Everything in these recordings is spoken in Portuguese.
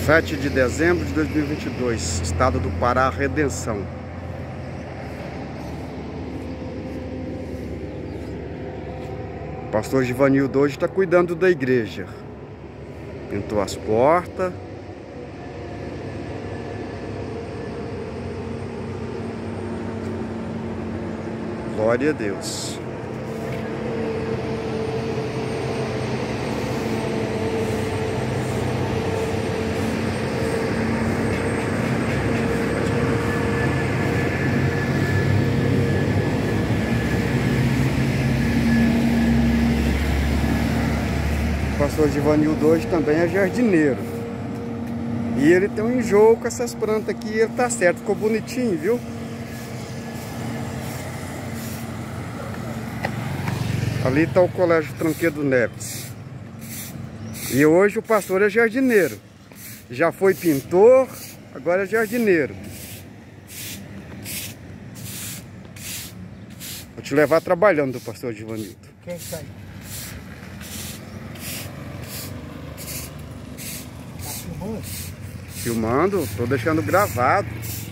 7 de dezembro de 2022, estado do Pará, Redenção. O pastor Givanildo hoje está cuidando da igreja. Pintou as portas. Glória a Deus. O pastor Givanildo hoje também é jardineiro. E ele tem um enjoo com essas plantas aqui e ele tá certo, ficou bonitinho, viu? Ali está o Colégio Tranquedo Neves. E hoje o pastor é jardineiro. Já foi pintor, agora é jardineiro. Vou te levar trabalhando do pastor Givanildo. Quem é isso aí? Tá filmando? Filmando, tô deixando gravado.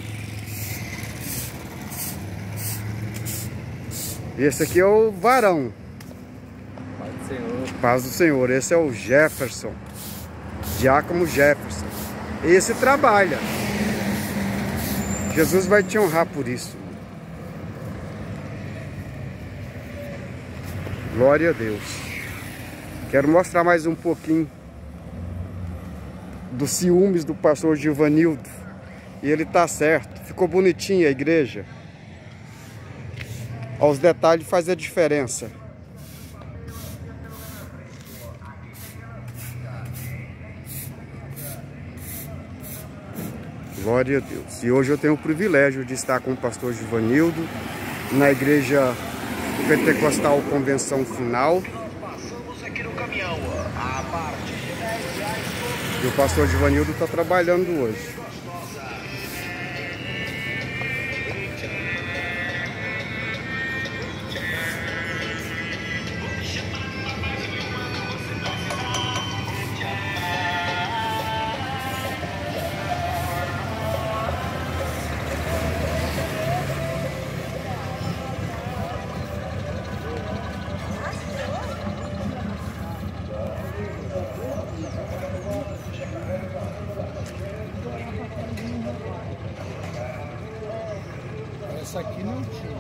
E esse aqui é o varão. Paz do Senhor. Paz do Senhor. Esse é o Jefferson. Diácono Jefferson. Esse trabalha. Jesus vai te honrar por isso. Glória a Deus. Quero mostrar mais um pouquinho dos ciúmes do pastor Givanildo. E ele tá certo. Ficou bonitinha a igreja. Os detalhes fazem a diferença. Glória a Deus. E hoje eu tenho o privilégio de estar com o pastor Givanildo na igreja Pentecostal Convenção Final. E o pastor Givanildo está trabalhando hoje. Essa aqui não tinha.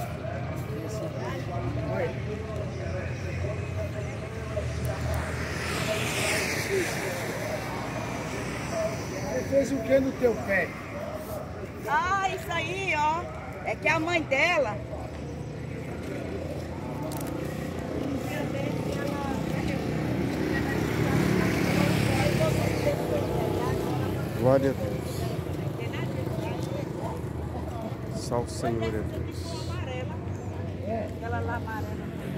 Olha. Você fez o que no teu pé? Ah, isso aí, ó. É que a mãe dela... Glória a Deus. Salve o Senhor, é Deus. Aquela lá amarela.